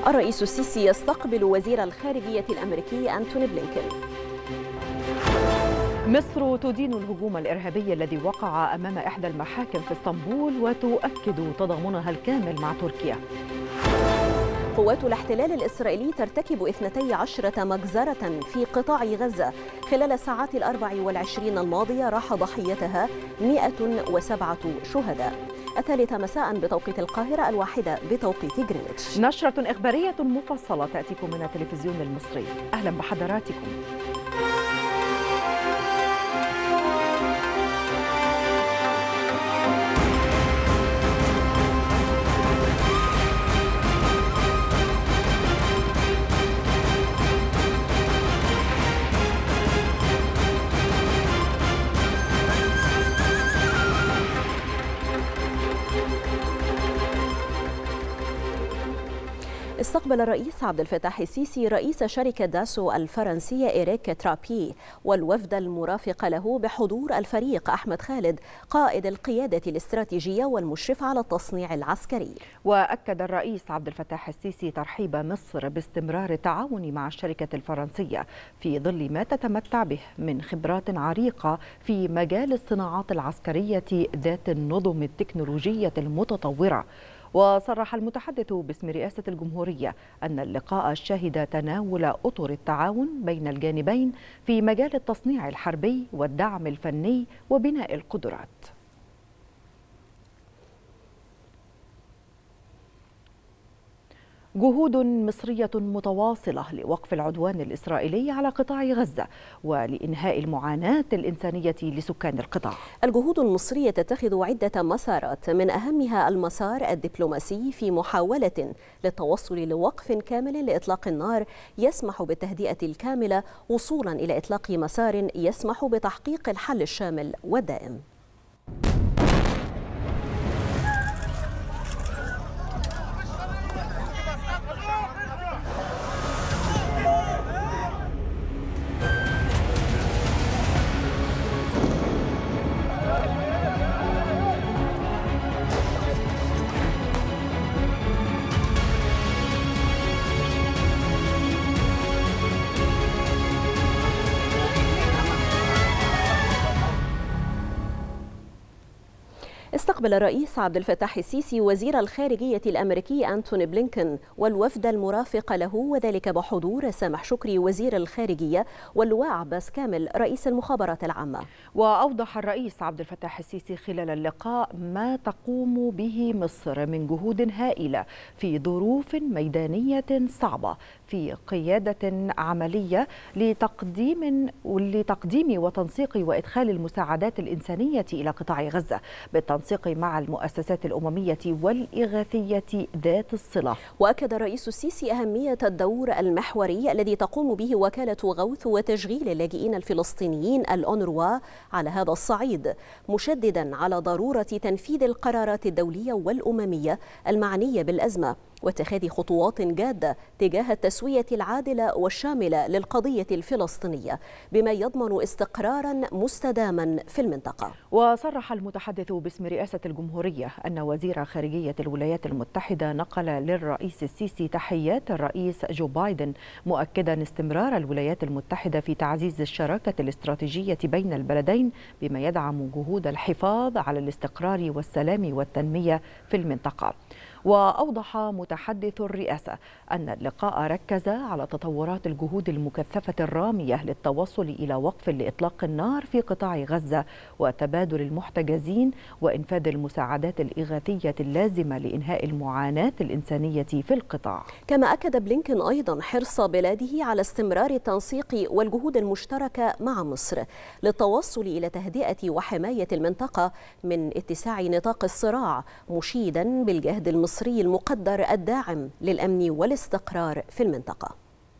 الرئيس السيسي يستقبل وزير الخارجية الأمريكي أنتوني بلينكن. مصر تدين الهجوم الإرهابي الذي وقع أمام إحدى المحاكم في اسطنبول وتؤكد تضامنها الكامل مع تركيا. قوات الاحتلال الإسرائيلي ترتكب 12 مجزرة في قطاع غزة. خلال الساعات 24 الماضية راح ضحيتها 107 شهداء. 3 مساء بتوقيت القاهرة، 1 بتوقيت غرينتش. نشرة إخبارية مفصلة تأتيكم من التلفزيون المصري. أهلا بحضراتكم. استقبل الرئيس عبد الفتاح السيسي رئيس شركة داسو الفرنسية إيريك ترابي والوفد المرافق له بحضور الفريق أحمد خالد قائد القيادة الاستراتيجية والمشرف على التصنيع العسكري. وأكد الرئيس عبد الفتاح السيسي ترحيب مصر باستمرار التعاون مع الشركة الفرنسية في ظل ما تتمتع به من خبرات عريقة في مجال الصناعات العسكرية ذات النظم التكنولوجية المتطورة. وصرح المتحدث باسم رئاسة الجمهورية أن اللقاء شهد تناول أطر التعاون بين الجانبين في مجال التصنيع الحربي والدعم الفني وبناء القدرات. جهود مصرية متواصلة لوقف العدوان الإسرائيلي على قطاع غزة ولإنهاء المعاناة الإنسانية لسكان القطاع. الجهود المصرية تتخذ عدة مسارات، من أهمها المسار الدبلوماسي في محاولة للتوصل لوقف كامل لإطلاق النار يسمح بالتهدئة الكاملة وصولا إلى إطلاق مسار يسمح بتحقيق الحل الشامل والدائم. استقبل الرئيس عبد الفتاح السيسي وزير الخارجية الأمريكي أنتوني بلينكن والوفد المرافق له، وذلك بحضور سامح شكري وزير الخارجية واللواء عباس كامل رئيس المخابرات العامة. وأوضح الرئيس عبد الفتاح السيسي خلال اللقاء ما تقوم به مصر من جهود هائلة في ظروف ميدانية صعبة في قيادة عملية لتقديم وتنسيق وإدخال المساعدات الإنسانية إلى قطاع غزة بالتنسيق مع المؤسسات الأممية والإغاثية ذات الصلة. وأكد الرئيس السيسي أهمية الدور المحوري الذي تقوم به وكالة غوث وتشغيل اللاجئين الفلسطينيين الأونروا على هذا الصعيد، مشددا على ضرورة تنفيذ القرارات الدولية والأممية المعنية بالأزمة واتخاذ خطوات جادة تجاه التسوية العادلة والشاملة للقضية الفلسطينية بما يضمن استقرارا مستداما في المنطقة. وصرح المتحدث باسم رئاسة الجمهورية أن وزير خارجية الولايات المتحدة نقل للرئيس السيسي تحيات الرئيس جو بايدن، مؤكدا استمرار الولايات المتحدة في تعزيز الشراكة الاستراتيجية بين البلدين بما يدعم جهود الحفاظ على الاستقرار والسلام والتنمية في المنطقة. وأوضح متحدث الرئاسة أن اللقاء ركز على تطورات الجهود المكثفة الرامية للتوصل إلى وقف لإطلاق النار في قطاع غزة وتبادل المحتجزين وإنفاذ المساعدات الإغاثية اللازمة لإنهاء المعاناة الإنسانية في القطاع. كما أكد بلينكن أيضا حرص بلاده على استمرار التنسيق والجهود المشتركة مع مصر للتوصل إلى تهدئة وحماية المنطقة من اتساع نطاق الصراع، مشيدا بالجهد المصري المقدر الداعم للأمن والاستقرار في المنطقة.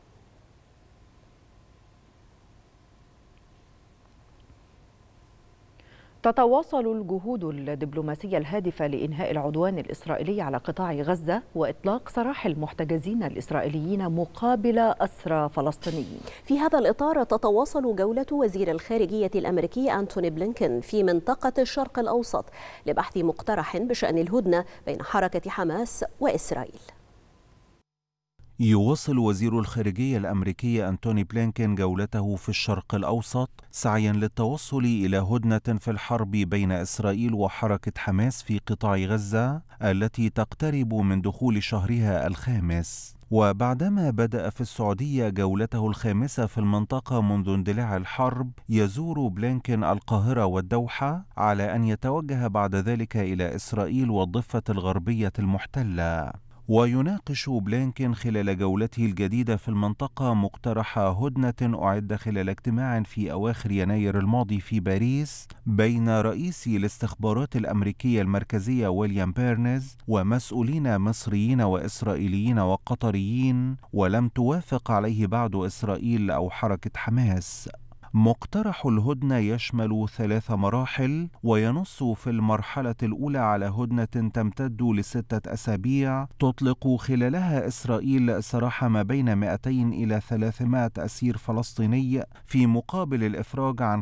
تتواصل الجهود الدبلوماسية الهادفة لإنهاء العدوان الإسرائيلي على قطاع غزة وإطلاق سراح المحتجزين الإسرائيليين مقابل أسرى فلسطينيين. في هذا الإطار تتواصل جولة وزير الخارجية الأمريكي أنتوني بلينكن في منطقة الشرق الأوسط لبحث مقترح بشأن الهدنة بين حركة حماس وإسرائيل. يواصل وزير الخارجية الأمريكي أنتوني بلينكين جولته في الشرق الأوسط سعيا للتوصل إلى هدنة في الحرب بين إسرائيل وحركة حماس في قطاع غزة التي تقترب من دخول شهرها الخامس. وبعدما بدأ في السعودية جولته الخامسة في المنطقة منذ اندلاع الحرب، يزور بلينكين القاهرة والدوحة على أن يتوجه بعد ذلك إلى إسرائيل والضفة الغربية المحتلة. ويناقش بلينكين خلال جولته الجديدة في المنطقة مقترح هدنة أعد خلال اجتماع في أواخر يناير الماضي في باريس بين رئيسي الاستخبارات الأمريكية المركزية ويليام بيرنز ومسؤولين مصريين وإسرائيليين وقطريين، ولم توافق عليه بعد إسرائيل أو حركة حماس. مقترح الهدنة يشمل 3 مراحل، وينص في المرحلة الأولى على هدنة تمتد ل6 أسابيع تطلق خلالها إسرائيل سراح ما بين 200 إلى 300 أسير فلسطيني في مقابل الإفراج عن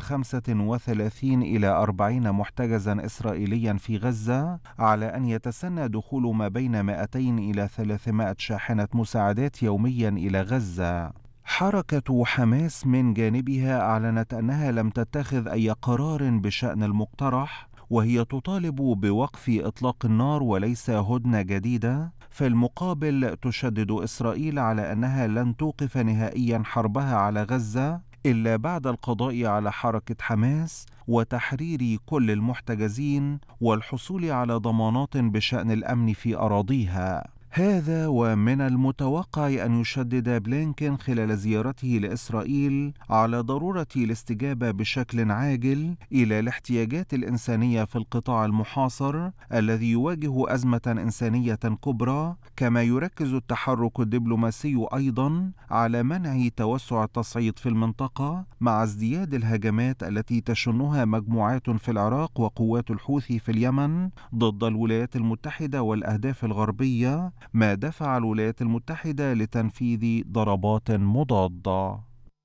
35 إلى 40 محتجزا إسرائيليا في غزة، على أن يتسنى دخول ما بين 200 إلى 300 شاحنة مساعدات يوميا إلى غزة. حركة حماس من جانبها أعلنت أنها لم تتخذ أي قرار بشأن المقترح، وهي تطالب بوقف إطلاق النار وليس هدنة جديدة. في المقابل تشدد إسرائيل على أنها لن توقف نهائيا حربها على غزة إلا بعد القضاء على حركة حماس وتحرير كل المحتجزين والحصول على ضمانات بشأن الأمن في أراضيها. هذا ومن المتوقع أن يشدد بلينكين خلال زيارته لإسرائيل على ضرورة الاستجابة بشكل عاجل إلى الاحتياجات الإنسانية في القطاع المحاصر الذي يواجه أزمة إنسانية كبرى، كما يركز التحرك الدبلوماسي أيضا على منع توسع التصعيد في المنطقة مع ازدياد الهجمات التي تشنها مجموعات في العراق وقوات الحوثي في اليمن ضد الولايات المتحدة والأهداف الغربية، ما دفع الولايات المتحدة لتنفيذ ضربات مضادة.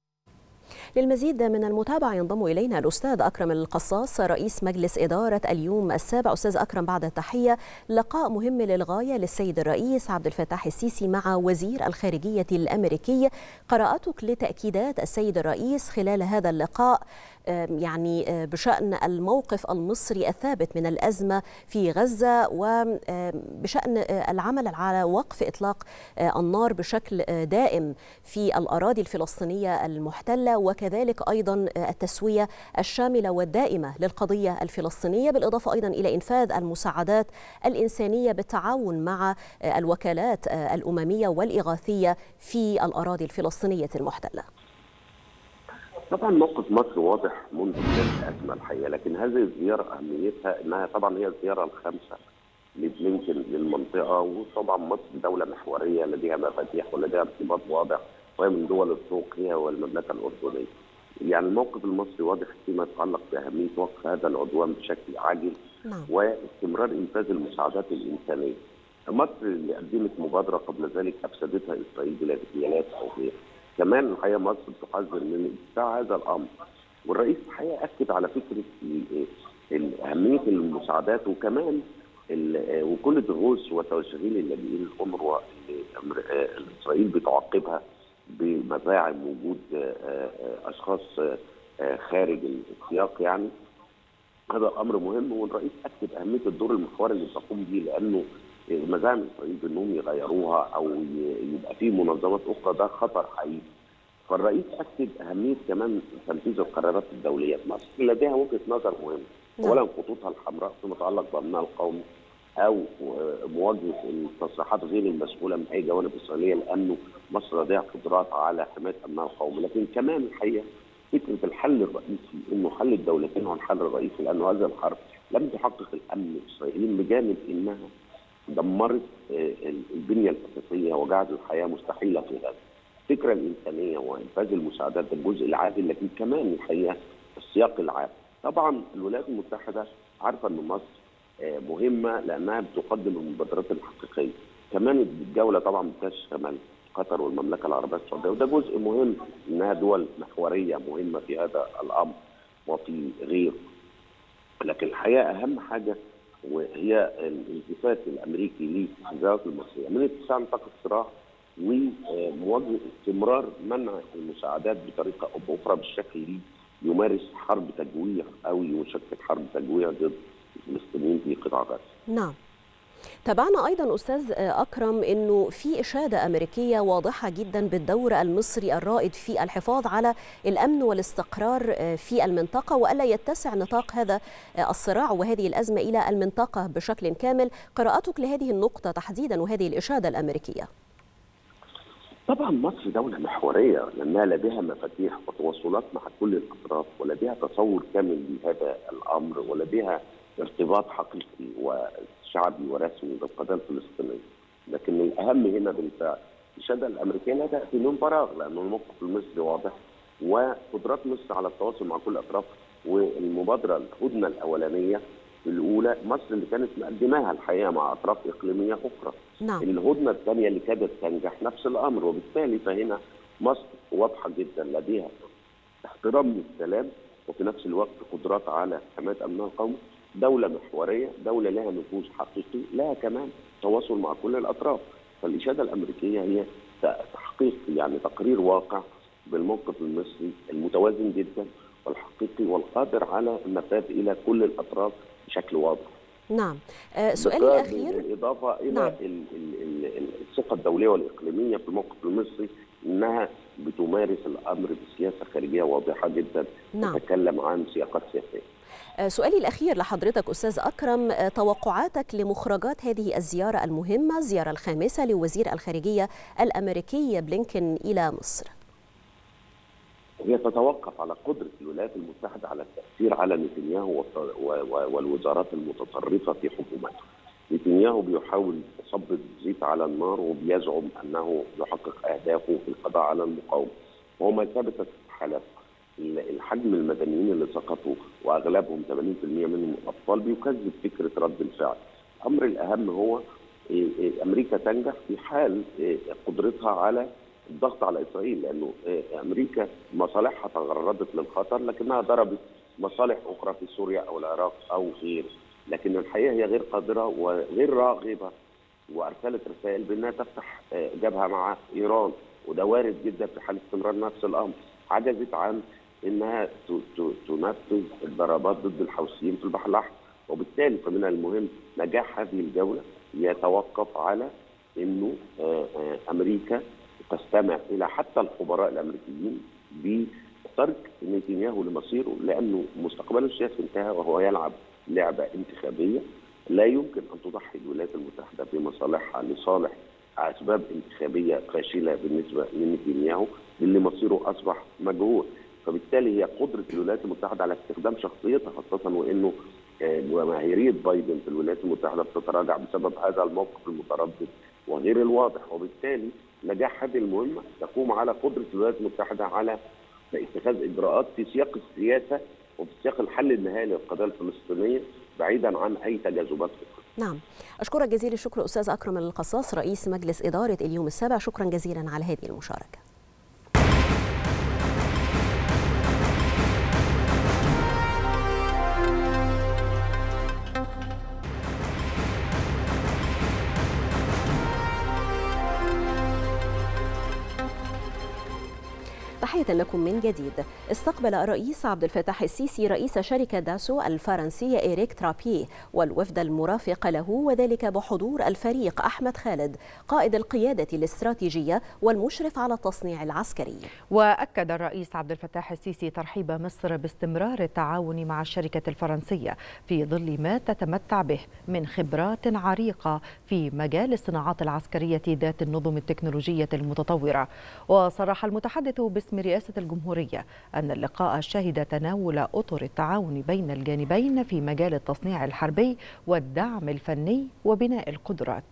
للمزيد من المتابعة ينضم إلينا الأستاذ أكرم القصاص رئيس مجلس إدارة اليوم السابع. أستاذ أكرم، بعد التحية، لقاء مهم للغاية للسيد الرئيس عبد الفتاح السيسي مع وزير الخارجية الأمريكي. قراءتك لتأكيدات السيد الرئيس خلال هذا اللقاء يعني بشأن الموقف المصري الثابت من الأزمة في غزة وبشأن العمل على وقف إطلاق النار بشكل دائم في الأراضي الفلسطينية المحتلة، وكذلك أيضا التسوية الشاملة والدائمة للقضية الفلسطينية، بالإضافة أيضا إلى إنفاذ المساعدات الإنسانية بالتعاون مع الوكالات الأممية والإغاثية في الأراضي الفلسطينية المحتلة. طبعا موقف مصر واضح منذ بداية الأزمة الحقيقة، لكن هذه الزيارة أهميتها أنها طبعا هي الزيارة الخامسة لبلينكين للمنطقة، وطبعا مصر دولة محورية لديها مفاتيح ولديها ارتباط واضح، وهي من دول السوق هي والمملكة الأردنية. يعني الموقف المصري واضح فيما يتعلق بأهمية وقف هذا العدوان بشكل عاجل واستمرار إنفاذ المساعدات الإنسانية. مصر اللي قدمت مبادرة قبل ذلك أفسدتها إسرائيل بلا اغتيالات أو غيره. كمان الحقيقه مصر تحذر من اتساع هذا الامر، والرئيس الحقيقه اكد على فكره اهميه المساعدات، وكمان وكل الدروس وتشغيل اللاجئين الأونروا اللي اسرائيل بتعاقبها بمزاعم وجود اشخاص خارج السياق. يعني هذا الامر مهم، والرئيس اكد اهميه الدور المحوري اللي تقوم به، لانه مزاعم اسرائيل بانهم يغيروها او يبقى في منظمات اخرى ده خطر حقيقي. فالرئيس اكد اهميه كمان تنفيذ القرارات الدوليه في مصر، لديها وجهه نظر مهمه. اولا خطوطها الحمراء فيما يتعلق بامنها القومي، او مواجهه التصريحات غير المسؤوله من اي جوانب اسرائيليه، لانه مصر لديها قدرات على حمايه امنها القومي. لكن كمان الحقيقه فكره الحل الرئيسي انه حل الدولتين هو الحل الرئيسي، لانه هذه الحرب لم تحقق الامن الاسرائيلي بجانب انها دمرت البنيه الاساسيه وجعلت الحياه مستحيله في غزه. الفكره الانسانيه وانفاذ المساعدات الجزء العادل، لكن كمان الحقيقه السياق العام. طبعا الولايات المتحده عارفه ان مصر مهمه لانها بتقدم المبادرات الحقيقيه. كمان الجوله طبعا بتشمل قطر والمملكه العربيه السعوديه، وده جزء مهم انها دول محوريه مهمه في هذا الامر وفي غيره. لكن الحقيقه اهم حاجه وهي الالتفات الامريكي للزيارات المصريه من اتساع نطاق الصراع ومواجهه استمرار منع المساعدات بطريقه او باخرى بالشكل اللي يمارس حرب تجويع او يشكل حرب تجويع ضد الفلسطينيين في قطاع غزه. نعم. تابعنا أيضا أستاذ أكرم أنه في إشادة أمريكية واضحة جدا بالدور المصري الرائد في الحفاظ على الأمن والاستقرار في المنطقة، وألا يتسع نطاق هذا الصراع وهذه الأزمة إلى المنطقة بشكل كامل. قراءتك لهذه النقطة تحديدا وهذه الإشادة الأمريكية؟ طبعا مصر دولة محورية لأنها لديها مفاتيح وتواصلات مع كل الأطراف، ولديها تصور كامل لهذا الأمر، ولديها ارتباط حقيقي وشعبي ورسمي بالقضية الفلسطينية. لكن الأهم هنا بالفعل الإشادة الأمريكية لا تأتي من فراغ، لأن الموقف المصري واضح وقدرات مصر على التواصل مع كل الأطراف. والمبادرة الهدنة الأولانية الأولى مصر اللي كانت مقدماها الحقيقة مع أطراف إقليمية أخرى. نعم. الهدنة الثانية اللي كادت تنجح نفس الأمر، وبالتالي فهنا مصر واضحة جدا لديها احترام للسلام وفي نفس الوقت قدرات على حماية أمنها القومي. دولة محورية، دولة لها نفوذ حقيقي، لها كمان تواصل مع كل الأطراف. فالإشادة الأمريكية هي تحقيق يعني تقرير واقع بالموقف المصري المتوازن جدا والحقيقي والقادر على النفاذ إلى كل الأطراف بشكل واضح. نعم. سؤالي الأخير، بالإضافة إلى نعم. الثقة الدولية والإقليمية في الموقف المصري أنها بتمارس الأمر بسياسة خارجية واضحة جدا. نعم. تتكلم عن سياقات سياسية. سؤالي الأخير لحضرتك أستاذ أكرم، توقعاتك لمخرجات هذه الزيارة المهمة، الزيارة الخامسة لوزير الخارجية الأمريكي بلينكن إلى مصر؟ هي تتوقف على قدرة الولايات المتحدة على التأثير على نتنياهو والوزارات المتطرفة في حكومته. نتنياهو بيحاول يصب زيت على النار وبيزعم أنه يحقق أهدافه في القضاء على المقاومة، وهو ما ثبتت حالات الحجم المدنيين اللي سقطوا واغلبهم 80% منهم اطفال بيكذب فكره رد الفعل. الامر الاهم هو امريكا تنجح في حال قدرتها على الضغط على اسرائيل، لانه امريكا مصالحها تعرضت للخطر لكنها ضربت مصالح اخرى في سوريا او العراق او غيره، لكن الحقيقه هي غير قادره وغير راغبه، وارسلت رسائل بانها تفتح جبهه مع ايران، وده وارد جدا في حال استمرار نفس الامر. عجزت عن انها تنفذ الضربات ضد الحوثيين في البحر الاحمر، وبالتالي فمن المهم نجاح هذه الجوله يتوقف على انه امريكا تستمع الى حتى الخبراء الامريكيين بترك نتنياهو لمصيره، لانه مستقبله السياسي انتهى وهو يلعب لعبه انتخابيه. لا يمكن ان تضحي الولايات المتحده بمصالحها لصالح اسباب انتخابيه فاشله بالنسبه لنتنياهو اللي مصيره اصبح مجهول. فبالتالي هي قدره الولايات المتحده على استخدام شخصيتها، خاصه وانه جماهيريه بايدن في الولايات المتحده بتتراجع بسبب هذا الموقف المتردد وغير الواضح، وبالتالي نجاح هذه المهمه تقوم على قدره الولايات المتحده على اتخاذ اجراءات في سياق السياسه وفي سياق الحل النهائي للقضيه الفلسطينيه بعيدا عن اي تجاذبات اخرى. نعم، أشكرك جزيل الشكر أستاذ أكرم القصاص رئيس مجلس إدارة اليوم السابع، شكرا جزيلا على هذه المشاركة. تحية لكم من جديد. استقبل الرئيس عبد الفتاح السيسي رئيس شركة داسو الفرنسية إيريك ترابيه والوفد المرافق له، وذلك بحضور الفريق أحمد خالد قائد القيادة الاستراتيجية والمشرف على التصنيع العسكري. وأكد الرئيس عبد الفتاح السيسي ترحيب مصر باستمرار التعاون مع الشركة الفرنسية في ظل ما تتمتع به من خبرات عريقة في مجال الصناعات العسكرية ذات النظم التكنولوجية المتطورة. وصرح المتحدث باسم رئاسة الجمهورية أن اللقاء شهد تناول أطر التعاون بين الجانبين في مجال التصنيع الحربي والدعم الفني وبناء القدرات.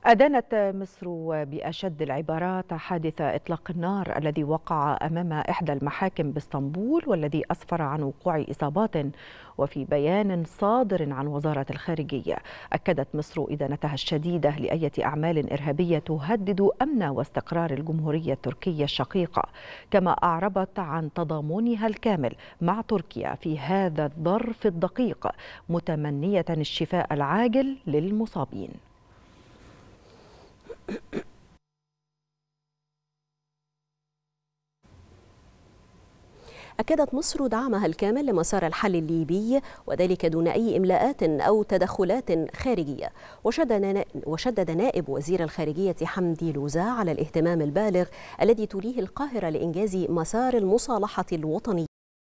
أدانت مصر بأشد العبارات حادث إطلاق النار الذي وقع أمام إحدى المحاكم باسطنبول والذي أسفر عن وقوع إصابات. وفي بيان صادر عن وزارة الخارجية أكدت مصر إدانتها الشديدة لأية أعمال إرهابية تهدد أمن واستقرار الجمهورية التركية الشقيقة، كما أعربت عن تضامنها الكامل مع تركيا في هذا الظرف الدقيق، متمنية الشفاء العاجل للمصابين. أكدت مصر دعمها الكامل لمسار الحل الليبي، وذلك دون أي إملاءات أو تدخلات خارجية. وشدد نائب وزير الخارجية حمدي لوزة على الاهتمام البالغ الذي توليه القاهرة لإنجاز مسار المصالحة الوطنية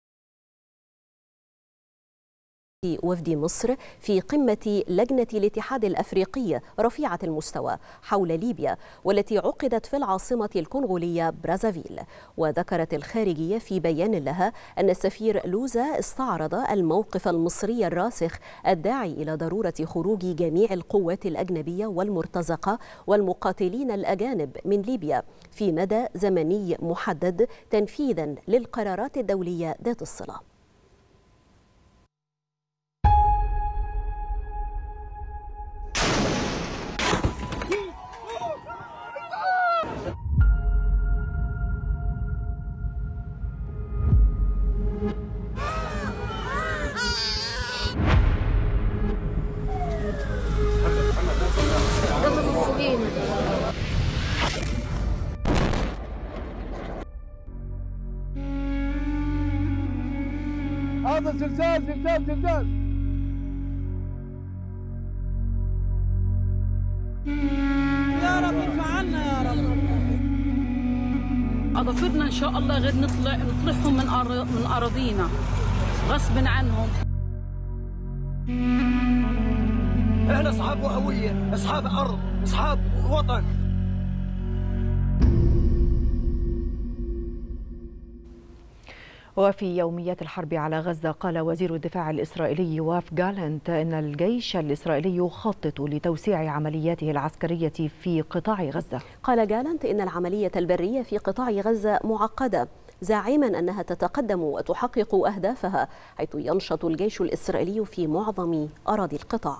وفد مصر في قمة لجنة الاتحاد الأفريقي رفيعة المستوى حول ليبيا، والتي عقدت في العاصمة الكونغولية برازافيل. وذكرت الخارجية في بيان لها أن السفير لوزة استعرض الموقف المصري الراسخ الداعي إلى ضرورة خروج جميع القوات الأجنبية والمرتزقة والمقاتلين الأجانب من ليبيا في مدى زمني محدد تنفيذا للقرارات الدولية ذات الصلة. هذا زلزال زلزال زلزال. يا رب ارفع عنا يا رب. اضافرنا ان شاء الله غير نطلعهم من اراضينا غصب عنهم. احنا اصحاب هويه، اصحاب ارض، اصحاب وطن. وفي يوميات الحرب على غزة قال وزير الدفاع الإسرائيلي يواف جالنت إن الجيش الإسرائيلي يخطط لتوسيع عملياته العسكرية في قطاع غزة. قال جالنت إن العملية البرية في قطاع غزة معقدة، زاعما أنها تتقدم وتحقق أهدافها، حيث ينشط الجيش الإسرائيلي في معظم أراضي القطاع.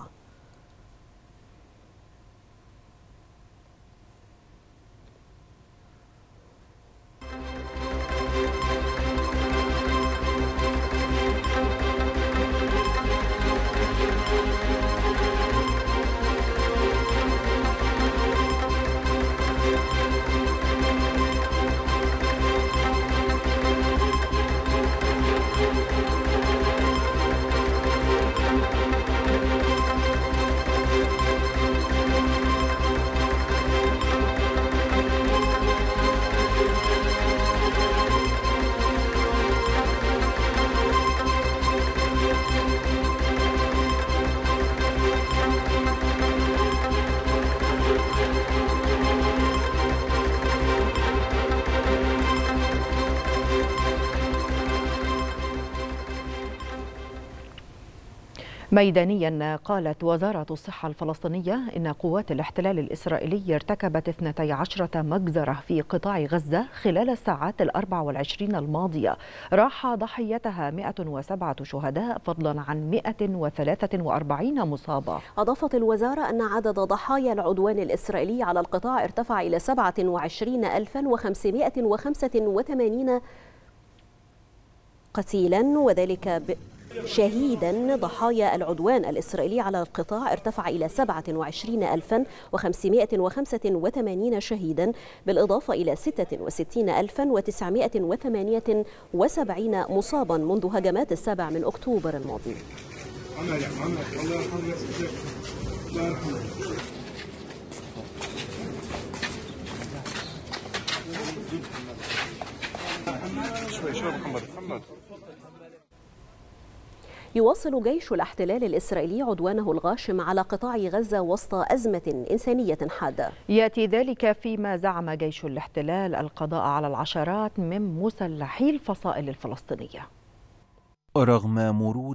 ميدانيا قالت وزارة الصحة الفلسطينية إن قوات الاحتلال الإسرائيلي ارتكبت 12 مجزرة في قطاع غزة خلال الساعات 24 الماضية، راح ضحيتها 107 شهداء فضلا عن 143 مصابة. أضافت الوزارة أن عدد ضحايا العدوان الإسرائيلي على القطاع ارتفع إلى 27585 قتيلا، وذلك شهيدا. ضحايا العدوان الإسرائيلي على القطاع ارتفع إلى 27585 شهيدا، بالإضافة إلى 66978 مصابا منذ هجمات 7 أكتوبر الماضي. يواصل جيش الاحتلال الإسرائيلي عدوانه الغاشم على قطاع غزة وسط أزمة إنسانية حادة. يأتي ذلك فيما زعم جيش الاحتلال القضاء على العشرات من مسلحي الفصائل الفلسطينية. رغم مرور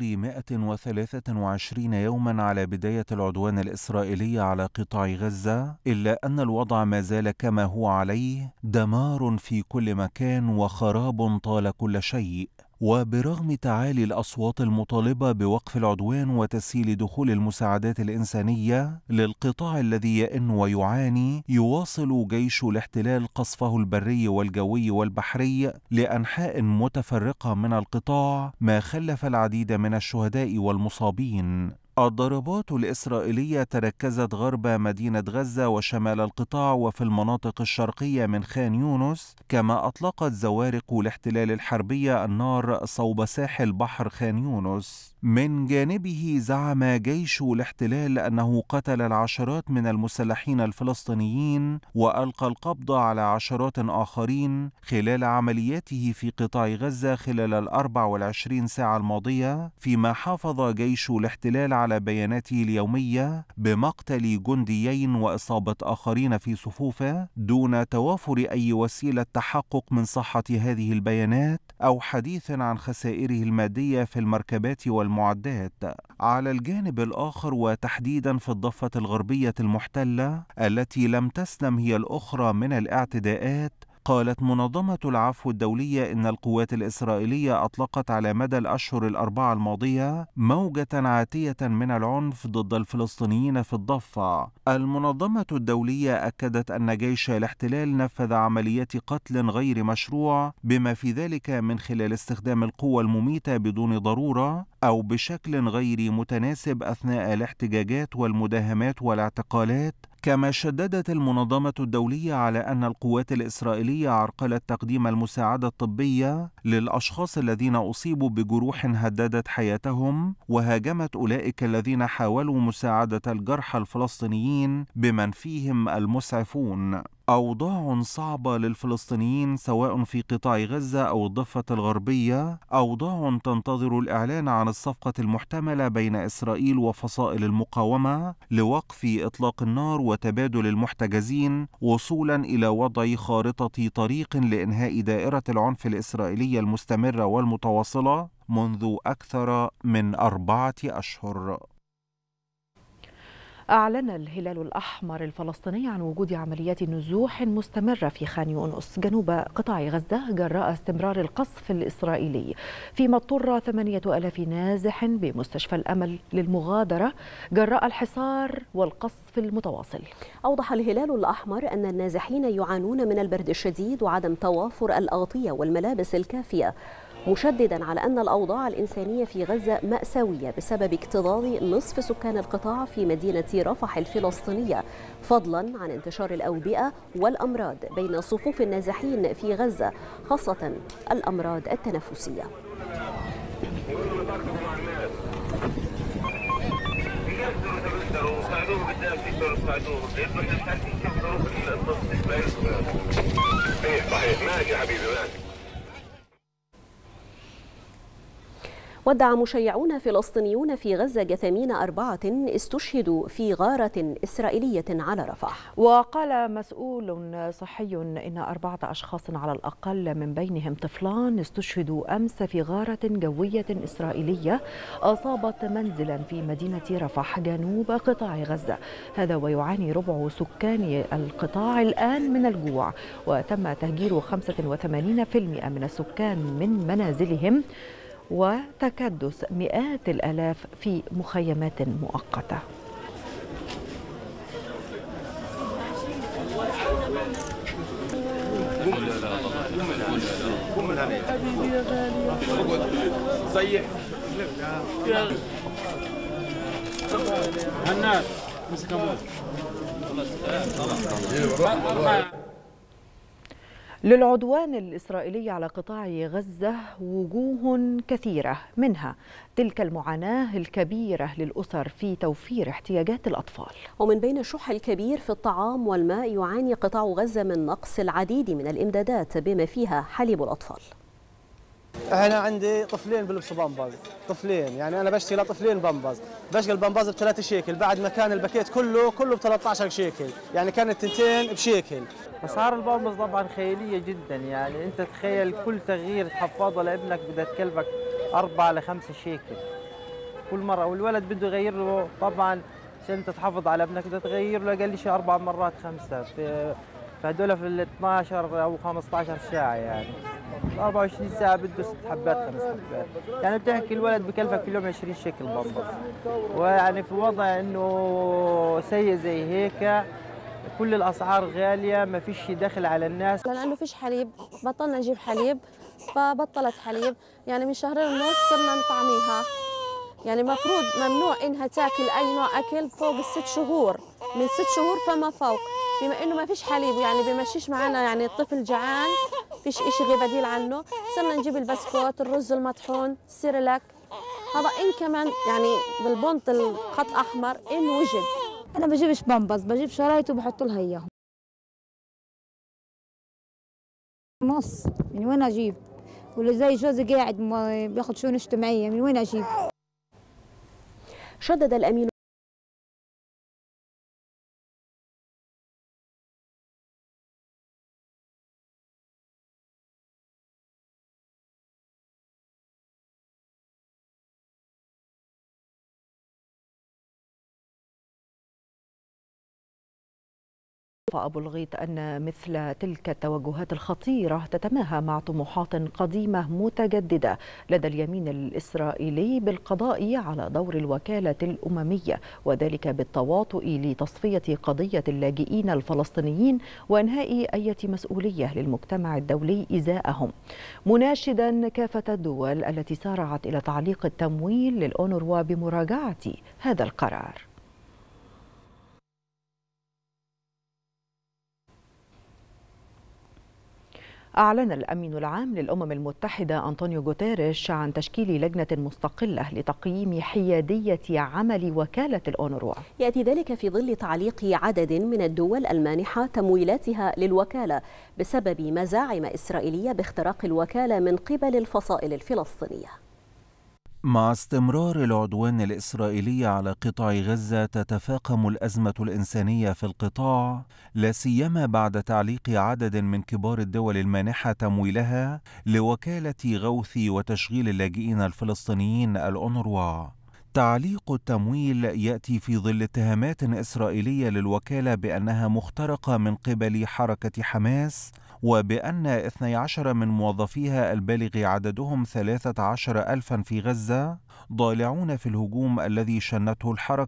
123 يوما على بداية العدوان الإسرائيلي على قطاع غزة، إلا أن الوضع ما زال كما هو عليه، دمار في كل مكان وخراب طال كل شيء. وبرغم تعالي الأصوات المطالبة بوقف العدوان وتسهيل دخول المساعدات الإنسانية للقطاع الذي يئن ويعاني، يواصل جيش الاحتلال قصفه البري والجوي والبحري لأنحاء متفرقة من القطاع، ما خلف العديد من الشهداء والمصابين. الضربات الإسرائيلية تركزت غرب مدينة غزة وشمال القطاع وفي المناطق الشرقية من خان يونس، كما أطلقت زوارق الاحتلال الحربية النار صوب ساحل بحر خان يونس. من جانبه زعم جيش الاحتلال أنه قتل العشرات من المسلحين الفلسطينيين وألقى القبض على عشرات آخرين خلال عملياته في قطاع غزة خلال 24 ساعة الماضية، فيما حافظ جيش الاحتلال على بياناته اليومية بمقتل جنديين وإصابة آخرين في صفوفه، دون توافر أي وسيلة تحقق من صحة هذه البيانات أو حديث عن خسائره المادية في المركبات والمعدات. على الجانب الآخر، وتحديدا في الضفة الغربية المحتلة التي لم تسلم هي الأخرى من الاعتداءات، قالت منظمة العفو الدولية إن القوات الإسرائيلية أطلقت على مدى الأشهر الأربعة الماضية موجة عاتية من العنف ضد الفلسطينيين في الضفة. المنظمة الدولية أكدت أن جيش الاحتلال نفذ عمليات قتل غير مشروع، بما في ذلك من خلال استخدام القوى المميتة بدون ضرورة أو بشكل غير متناسب أثناء الاحتجاجات والمداهمات والاعتقالات. كما شددت المنظمة الدولية على أن القوات الإسرائيلية عرقلت تقديم المساعدة الطبية للأشخاص الذين أصيبوا بجروح هددت حياتهم، وهاجمت أولئك الذين حاولوا مساعدة الجرحى الفلسطينيين بمن فيهم المسعفون. أوضاع صعبة للفلسطينيين سواء في قطاع غزة أو الضفة الغربية، أوضاع تنتظر الإعلان عن الصفقة المحتملة بين إسرائيل وفصائل المقاومة لوقف إطلاق النار وتبادل المحتجزين، وصولا إلى وضع خارطة طريق لإنهاء دائرة العنف الإسرائيلية المستمرة والمتواصلة منذ أكثر من 4 أشهر. أعلن الهلال الأحمر الفلسطيني عن وجود عمليات نزوح مستمرة في خان يونس جنوب قطاع غزة جراء استمرار القصف الإسرائيلي، فيما اضطر 8000 نازح بمستشفى الأمل للمغادرة جراء الحصار والقصف المتواصل. أوضح الهلال الأحمر أن النازحين يعانون من البرد الشديد وعدم توافر الأغطية والملابس الكافية، مشددا على أن الأوضاع الإنسانية في غزة مأساوية بسبب اكتظاظ نصف سكان القطاع في مدينة رفح الفلسطينية، فضلا عن انتشار الأوبئة والأمراض بين صفوف النازحين في غزة، خاصة الأمراض التنفسية. ودع مشيعون فلسطينيون في غزة جثامين 4 استشهدوا في غارة إسرائيلية على رفح. وقال مسؤول صحي إن 4 أشخاص على الأقل من بينهم طفلان استشهدوا أمس في غارة جوية إسرائيلية أصابت منزلا في مدينة رفح جنوب قطاع غزة، هذا ويعاني ربع سكان القطاع الآن من الجوع، وتم تهجير 85% من السكان من منازلهم وتكدس مئات الآلاف في مخيمات مؤقتة. للعدوان الإسرائيلي على قطاع غزة وجوه كثيرة، منها تلك المعاناة الكبيرة للأسر في توفير احتياجات الأطفال. ومن بين الشح الكبير في الطعام والماء يعاني قطاع غزة من نقص العديد من الإمدادات بما فيها حليب الأطفال. أنا عندي طفلين بلبسوا بامباز، طفلين، يعني أنا بشتري لطفلين بامباز، بشتري البامباز ب3 شيكل بعد ما كان الباكيت كله ب13 شيكل، يعني كانت 2 بشيكل. أسعار البامباز طبعا خيالية جدا، يعني أنت تخيل كل تغيير تحفظه لابنك بدها تكلفك 4 ل 5 شيكل كل مرة، والولد بده يغير له طبعا عشان تحافظ على ابنك بدها تغير له أقل شيء 4 مرات 5 فهدول في ال 12 أو 15 ساعة يعني 24 ساعة بده 6 حبات 5 حبات، يعني بتحكي الولد بكلفك في اليوم 20 شيكل بامبرز، ويعني في وضع إنه سيء زي هيك كل الأسعار غالية ما فيش دخل على الناس. لأنه فيش حليب بطلنا نجيب حليب فبطلت حليب، يعني من 2.5 شهور صرنا نطعميها، يعني مفروض ممنوع إنها تاكل أي نوع أكل فوق ال6 شهور، من 6 شهور فما فوق، بما إنه ما فيش حليب يعني بمشيش معنا، يعني الطفل جعان فيش إشي غير بديل عنه، صرنا نجيب البسكوت، الرز المطحون، السيريلاك، هذا إن كمان يعني بالبنط الخط أحمر إن وجد. أنا بجيبش بامبز، بجيب شرايط وبحط لها إياهم. نص من وين أجيب؟ واللي زي جوزي قاعد بياخذ شؤون اجتماعية، من وين أجيب؟ شدد الأمين أبو الغيط أن مثل تلك التوجهات الخطيرة تتماهى مع طموحات قديمة متجددة لدى اليمين الإسرائيلي بالقضاء على دور الوكالة الأممية، وذلك بالتواطؤ لتصفية قضية اللاجئين الفلسطينيين وإنهاء أي مسؤولية للمجتمع الدولي إزاءهم، مناشدا كافة الدول التي سارعت إلى تعليق التمويل للأونروا بمراجعة هذا القرار. أعلن الأمين العام للأمم المتحدة أنطونيو غوتيريش عن تشكيل لجنة مستقلة لتقييم حيادية عمل وكالة الأونروا. يأتي ذلك في ظل تعليق عدد من الدول المانحة تمويلاتها للوكالة بسبب مزاعم إسرائيلية باختراق الوكالة من قبل الفصائل الفلسطينية. مع استمرار العدوان الإسرائيلي على قطاع غزة تتفاقم الأزمة الإنسانية في القطاع، لا سيما بعد تعليق عدد من كبار الدول المانحة تمويلها لوكالة غوث وتشغيل اللاجئين الفلسطينيين الأونروا. تعليق التمويل يأتي في ظل اتهامات إسرائيلية للوكالة بأنها مخترقة من قبل حركة حماس، وبأن 12 من موظفيها البالغ عددهم 13,000 في غزة ضالعون في الهجوم الذي شنته الحركة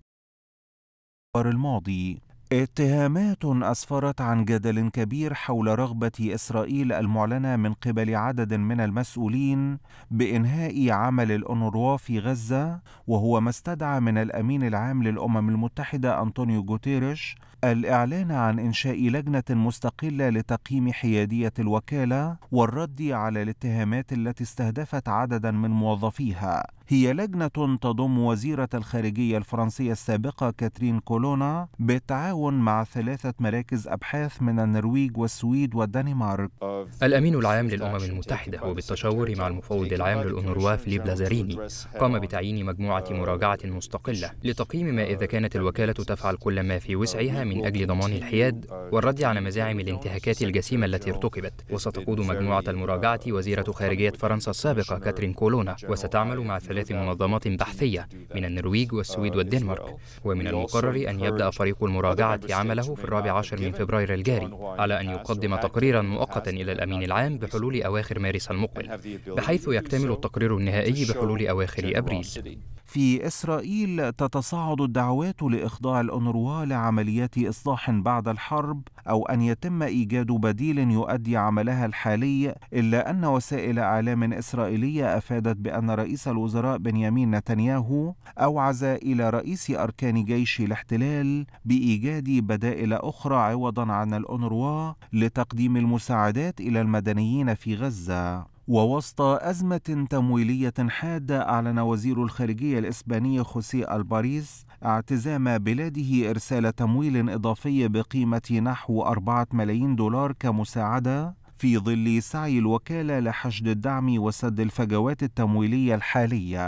الماضي. اتهامات أسفرت عن جدل كبير حول رغبة إسرائيل المعلنة من قبل عدد من المسؤولين بإنهاء عمل الأونروا في غزة، وهو ما استدعى من الأمين العام للأمم المتحدة أنطونيو غوتيريش الإعلان عن إنشاء لجنة مستقلة لتقييم حيادية الوكالة والرد على الاتهامات التي استهدفت عددا من موظفيها. هي لجنة تضم وزيرة الخارجية الفرنسية السابقة كاترين كولونا بالتعاون مع 3 مراكز أبحاث من النرويج والسويد والدنمارك. الأمين العام للأمم المتحدة وبالتشاور مع المفوض العام للأونروا فيليب لازاريني قام بتعيين مجموعة مراجعة مستقلة لتقييم ما إذا كانت الوكالة تفعل كل ما في وسعها من أجل ضمان الحياد والرد على مزاعم الانتهاكات الجسيمة التي ارتكبت. وستقود مجموعة المراجعة وزيرة خارجية فرنسا السابقة كاترين كولونا، وستعمل مع 3 منظمات بحثية من النرويج والسويد والدنمارك. ومن المقرر أن يبدأ فريق المراجعة عمله في 14 من فبراير الجاري على أن يقدم تقريرا مؤقتا إلى الأمين العام بحلول أواخر مارس المقبل، بحيث يكتمل التقرير النهائي بحلول أواخر أبريل. في إسرائيل تتصاعد الدعوات لإخضاع الأونروا لعمليات إصلاح بعد الحرب أو أن يتم إيجاد بديل يؤدي عملها الحالي، إلا أن وسائل إعلام إسرائيلية أفادت بأن رئيس الوزراء بنيامين نتنياهو أوعز إلى رئيس أركان جيش الاحتلال بإيجاد بدائل أخرى عوضا عن الأونروا لتقديم المساعدات إلى المدنيين في غزة. ووسط أزمة تمويلية حادة، أعلن وزير الخارجية الإسباني خوسيه الباريس اعتزام بلاده إرسال تمويل إضافي بقيمة نحو 4 ملايين دولار كمساعدة في ظل سعي الوكالة لحشد الدعم وسد الفجوات التمويلية الحالية.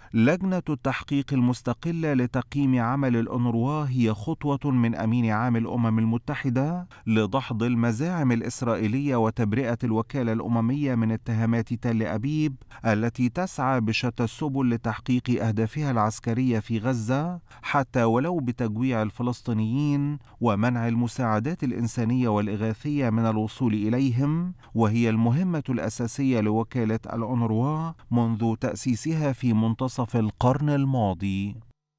لجنة التحقيق المستقلة لتقييم عمل الأونروا هي خطوة من أمين عام الأمم المتحدة لدحض المزاعم الإسرائيلية وتبرئة الوكالة الأممية من اتهامات تل أبيب التي تسعى بشتى السبل لتحقيق أهدافها العسكرية في غزة حتى ولو بتجويع الفلسطينيين ومنع المساعدات الإنسانية والإغاثية من الوصول إليهم، وهي المهمة الأساسية لوكالة الأونروا منذ تأسيسها في منتصف القرن الماضي.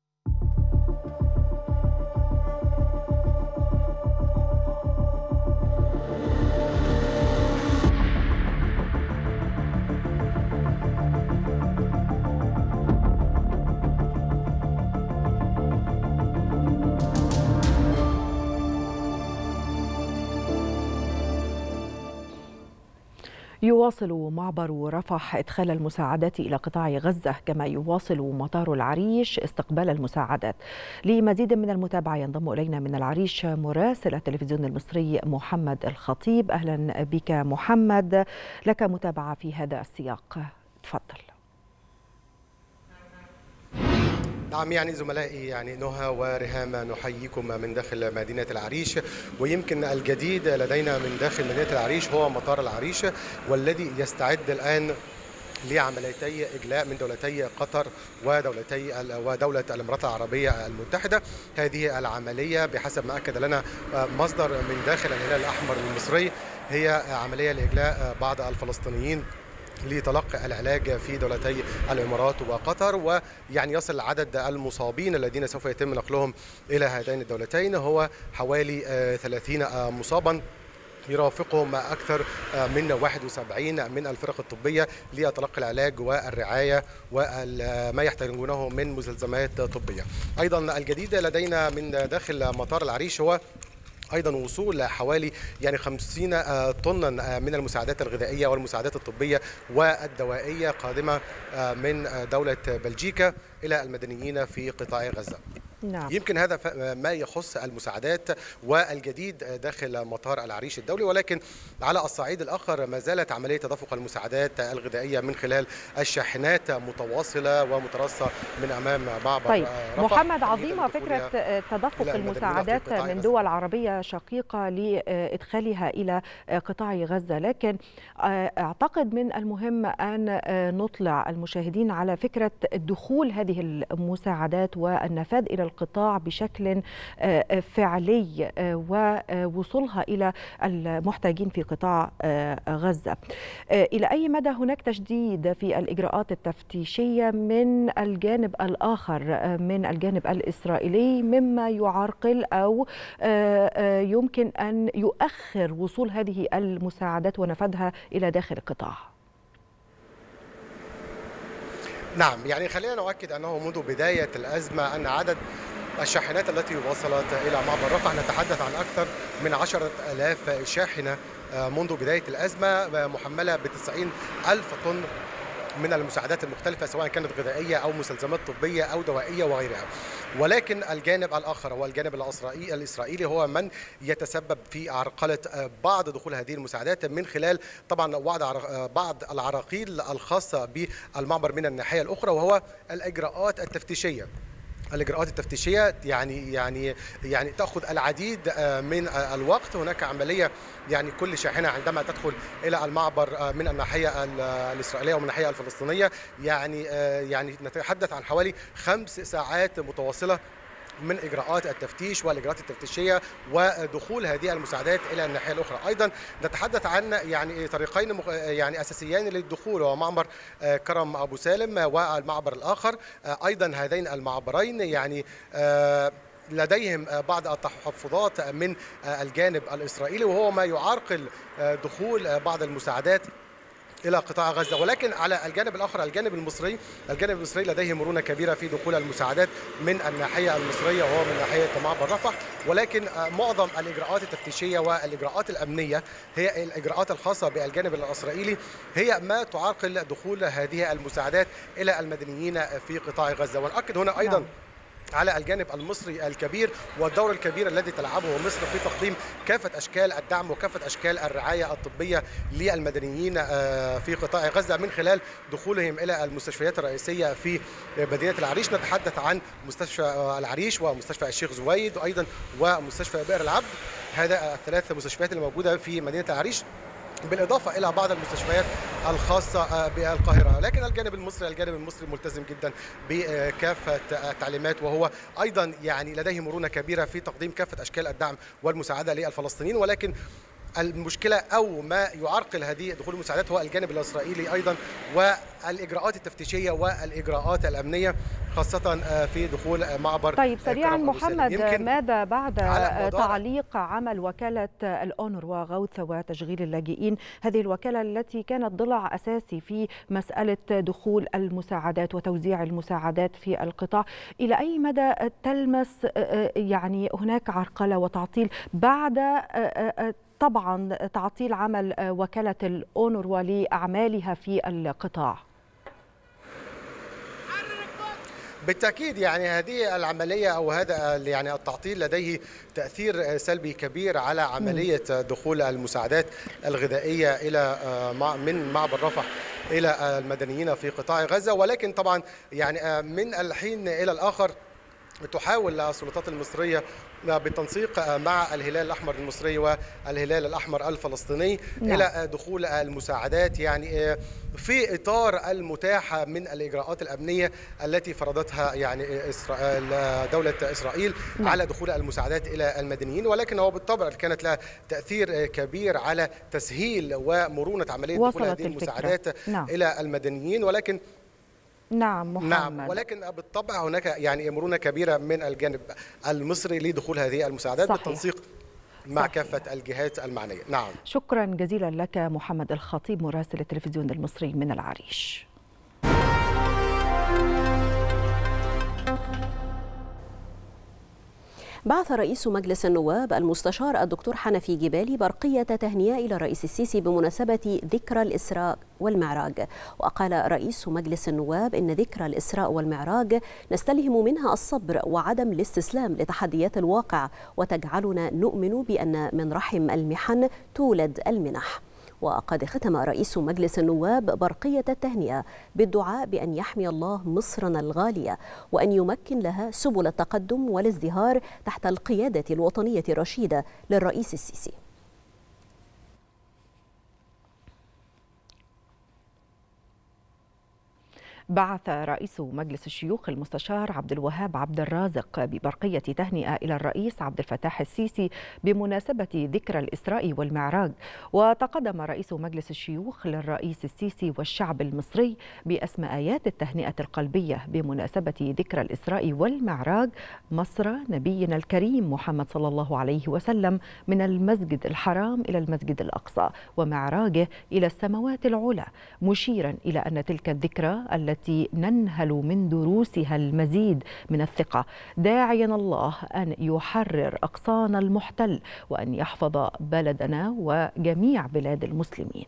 يواصل معبر رفح إدخال المساعدات إلى قطاع غزة، كما يواصل مطار العريش استقبال المساعدات. لمزيد من المتابعة ينضم إلينا من العريش مراسل التلفزيون المصري محمد الخطيب. أهلا بك محمد، لك متابعة في هذا السياق، تفضل. نعم، يعني زملائي نهى ورهام نحييكم من داخل مدينة العريش. ويمكن الجديد لدينا من داخل مدينة العريش هو مطار العريش، والذي يستعد الآن لعمليتي إجلاء من دولتي قطر ودولة الإمارات العربية المتحدة. هذه العملية بحسب ما أكد لنا مصدر من داخل الهلال الأحمر المصري هي عملية لإجلاء بعض الفلسطينيين لتلقي العلاج في دولتي الإمارات وقطر. ويعني يصل عدد المصابين الذين سوف يتم نقلهم إلى هاتين الدولتين هو حوالي 30 مصابا، يرافقهم أكثر من 71 من الفرق الطبية لتلقي العلاج والرعاية وما يحتاجونه من مستلزمات طبية. أيضا الجديد لدينا من داخل مطار العريش هو أيضا وصول حوالي 50 طنا من المساعدات الغذائية والمساعدات الطبية والدوائية قادمة من دولة بلجيكا إلى المدنيين في قطاع غزة. نعم. يمكن هذا ما يخص المساعدات والجديد داخل مطار العريش الدولي، ولكن على الصعيد الآخر ما زالت عملية تدفق المساعدات الغذائية من خلال الشاحنات متواصلة ومترصة من أمام معبر طيب رفح. محمد، عظيمة فكرة تدفق المساعدات من دول عربية شقيقة لإدخالها إلى قطاع غزة، لكن أعتقد من المهم أن نطلع المشاهدين على فكرة دخول هذه المساعدات والنفاذ إلى القطاع بشكل فعلي ووصولها إلى المحتاجين في قطاع غزة. إلى أي مدى هناك تشديد في الإجراءات التفتيشية من الجانب الآخر من الجانب الإسرائيلي مما يعرقل أو يمكن أن يؤخر وصول هذه المساعدات ونفذها إلى داخل القطاع؟ نعم، يعني خلينا نؤكد أنه منذ بداية الأزمة أن عدد الشاحنات التي وصلت إلى معبر رفح نتحدث عن أكثر من 10,000 شاحنة منذ بداية الأزمة، محملة ب90,000 طن من المساعدات المختلفة سواء كانت غذائية أو مستلزمات طبية أو دوائية وغيرها. ولكن الجانب الآخر هو الجانب الإسرائيلي هو من يتسبب في عرقلة بعض دخول هذه المساعدات من خلال طبعا بعض العراقيل الخاصة بالمعبر من الناحية الأخرى، وهو الإجراءات التفتيشية. الإجراءات التفتيشية يعني تأخذ العديد من الوقت. هناك عملية كل شاحنة عندما تدخل إلى المعبر من الناحية الإسرائيلية ومن الناحية الفلسطينية يعني نتحدث عن حوالي 5 ساعات متواصلة من إجراءات التفتيش والإجراءات التفتيشية ودخول هذه المساعدات إلى الناحية الأخرى. أيضا نتحدث عن طريقين أساسيين للدخول، وهو معبر كرم أبو سالم والمعبر الآخر. أيضا هذين المعبرين لديهم بعض التحفظات من الجانب الإسرائيلي، وهو ما يعرقل دخول بعض المساعدات إلى قطاع غزة. ولكن على الجانب الآخر الجانب المصري لديه مرونة كبيرة في دخول المساعدات من الناحية المصرية وهو من ناحية معبر رفح. ولكن معظم الإجراءات التفتيشية والإجراءات الأمنية هي الإجراءات الخاصة بالجانب الإسرائيلي هي ما تعرقل دخول هذه المساعدات إلى المدنيين في قطاع غزة. ونأكد هنا أيضا على الجانب المصري الكبير والدور الكبير الذي تلعبه مصر في تقديم كافة أشكال الدعم وكافة أشكال الرعاية الطبية للمدنيين في قطاع غزة من خلال دخولهم إلى المستشفيات الرئيسية في مدينة العريش. نتحدث عن مستشفى العريش ومستشفى الشيخ زويد وأيضا ومستشفى بئر العبد. هذا الثلاث مستشفيات الموجودة في مدينة العريش، بالإضافة إلى بعض المستشفيات الخاصة بالقاهرة. لكن الجانب المصري ملتزم جدا بكافة التعليمات، وهو أيضا يعني لديه مرونة كبيرة في تقديم كافة أشكال الدعم والمساعدة للفلسطينيين. ولكن المشكلة أو ما يعرقل هذه دخول المساعدات هو الجانب الإسرائيلي أيضا، والإجراءات التفتيشية والإجراءات الأمنية خاصة في دخول معبر. طيب سريعا محمد، ماذا بعد تعليق عمل وكالة الأونروا غوث وتشغيل اللاجئين، هذه الوكالة التي كانت ضلع أساسي في مسألة دخول المساعدات وتوزيع المساعدات في القطاع، إلى أي مدى تلمس يعني هناك عرقلة وتعطيل بعد طبعا تعطيل عمل وكالة الأونروا لأعمالها في القطاع؟ بالتأكيد يعني هذه العملية أو هذا يعني التعطيل لديه تأثير سلبي كبير على عملية دخول المساعدات الغذائية إلى من معبر رفح إلى المدنيين في قطاع غزة. ولكن طبعا يعني من الحين إلى الآخر تحاول السلطات المصرية بالتنسيق مع الهلال الأحمر المصري والهلال الأحمر الفلسطيني إلى دخول المساعدات يعني في إطار المتاحة من الإجراءات الأمنية التي فرضتها يعني دولة إسرائيل على دخول المساعدات إلى المدنيين. ولكن هو بالطبع كانت لها تأثير كبير على تسهيل ومرونة عملية دخول هذه المساعدات إلى المدنيين. ولكن نعم محمد. ولكن بالطبع هناك يعني مرونة كبيرة من الجانب المصري لدخول هذه المساعدات بالتنسيق مع كافة الجهات المعنية. نعم، شكرا جزيلا لك محمد الخطيب مراسل التلفزيون المصري من العريش. بعث رئيس مجلس النواب المستشار الدكتور حنفي جبالي برقية تهنئة إلى الرئيس السيسي بمناسبة ذكرى الإسراء والمعراج. وقال رئيس مجلس النواب إن ذكرى الإسراء والمعراج نستلهم منها الصبر وعدم الاستسلام لتحديات الواقع، وتجعلنا نؤمن بأن من رحم المحن تولد المنح. وقد ختم رئيس مجلس النواب برقية التهنئة بالدعاء بأن يحمي الله مصرنا الغالية وأن يمكن لها سبل التقدم والازدهار تحت القيادة الوطنية الرشيدة للرئيس السيسي. بعث رئيس مجلس الشيوخ المستشار عبد الوهاب عبد الرازق ببرقية تهنئة إلى الرئيس عبد الفتاح السيسي بمناسبة ذكرى الإسراء والمعراج. وتقدم رئيس مجلس الشيوخ للرئيس السيسي والشعب المصري بأسمى آيات التهنئة القلبية بمناسبة ذكرى الإسراء والمعراج مصر نبينا الكريم محمد صلى الله عليه وسلم من المسجد الحرام إلى المسجد الأقصى ومعراجه إلى السماوات العلى، مشيرا إلى أن تلك الذكرى التي ننهل من دروسها المزيد من الثقة، داعيا الله أن يحرر أقصانا المحتل وأن يحفظ بلدنا وجميع بلاد المسلمين.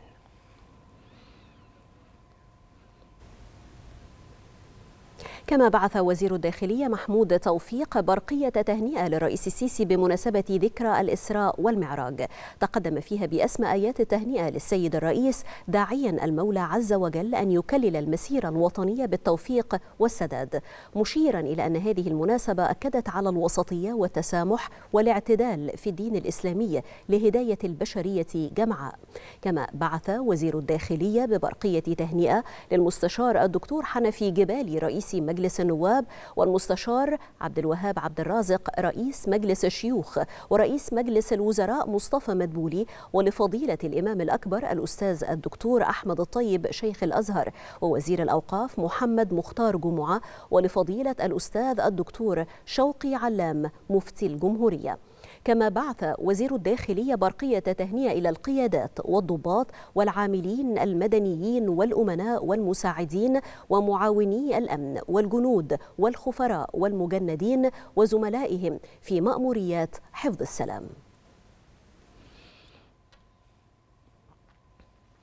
كما بعث وزير الداخلية محمود توفيق برقية تهنئة للرئيس السيسي بمناسبة ذكرى الإسراء والمعراج، تقدم فيها بأسمى آيات التهنئة للسيد الرئيس داعيا المولى عز وجل أن يكلل المسيرة الوطنية بالتوفيق والسداد، مشيرا إلى أن هذه المناسبة أكدت على الوسطية والتسامح والاعتدال في الدين الإسلامي لهداية البشرية جمعاء. كما بعث وزير الداخلية ببرقية تهنئة للمستشار الدكتور حنفي جبالي رئيس مجلس النواب والمستشار عبد الوهاب عبد الرازق رئيس مجلس الشيوخ ورئيس مجلس الوزراء مصطفى مدبولي، ولفضيلة الإمام الأكبر الأستاذ الدكتور أحمد الطيب شيخ الأزهر ووزير الأوقاف محمد مختار جمعة، ولفضيلة الأستاذ الدكتور شوقي علام مفتي الجمهورية. كما بعث وزير الداخلية برقية تهنئة إلى القيادات والضباط والعاملين المدنيين والأمناء والمساعدين ومعاوني الأمن والجنود والخفراء والمجندين وزملائهم في مأموريات حفظ السلام.